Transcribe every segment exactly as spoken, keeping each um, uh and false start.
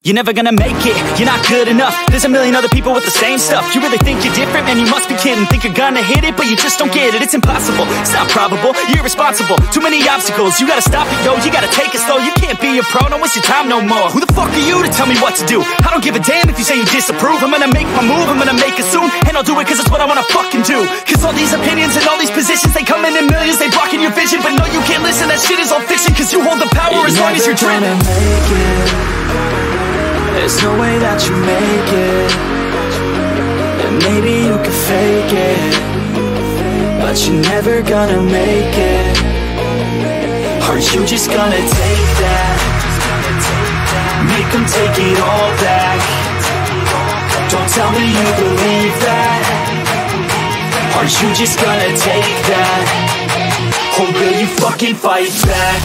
you're never gonna make it. You're not good enough, there's a million other people with the same stuff. You really think you're different? Man, you must be kidding. Think you're gonna hit it, but you just don't get it. It's impossible, it's not probable, you're irresponsible. Too many obstacles, you gotta stop it, yo. You gotta take it slow, you can't be a pro. Don't waste your time no more. Who the fuck are you to tell me what to do? I don't give a damn if you say you disapprove. I'm gonna make my move, I'm gonna make it soon. And I'll do it cause it's what I wanna fucking do. Cause all these opinions and all these positions, they come in in millions, they blocking your vision. But no, you can't listen, that shit is all fiction. Cause you hold the power you're as long as you're driven. Make it. There's no way that you make it. And maybe you can fake it, but you're never gonna make it. Are you just gonna take that? Make them take it all back. Don't tell me you believe that. Are you just gonna take that? Or will you fucking fight back?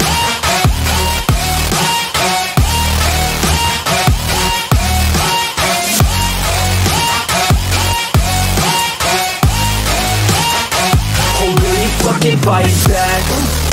Or will you fucking fight back?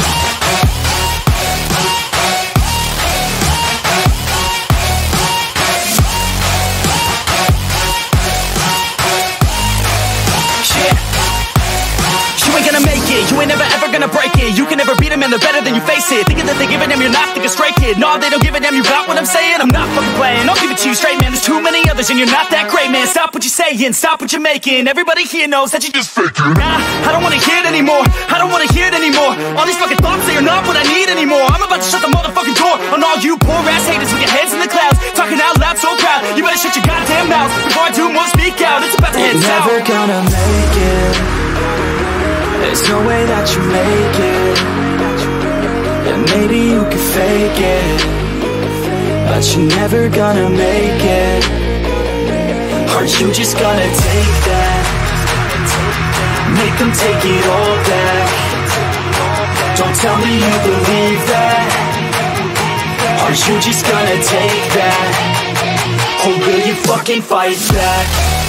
You ain't never ever gonna break it. You can never beat them and they're better than you face it. Thinking that they're giving them, you're not thinking straight, kid. No, they don't give a damn, you got what I'm saying? I'm not fucking playing, I'll give it to you straight, man. There's too many others and you're not that great, man. Stop what you're saying, stop what you're making. Everybody here knows that you just faking. Nah, I don't wanna hear it anymore, I don't wanna hear it anymore. All these fucking thoughts, they are not what I need anymore. I'm about to shut the motherfucking door on all you poor ass haters with your heads in the clouds, talking out loud so proud. You better shut your goddamn mouth before I do more speak out. It's about to head south. Never gonna make it. There's no way that you make it. And maybe you can fake it, but you're never gonna make it. Are you just gonna take that? Make them take it all back. Don't tell me you believe that. Are you just gonna take that? Or will you fucking fight back?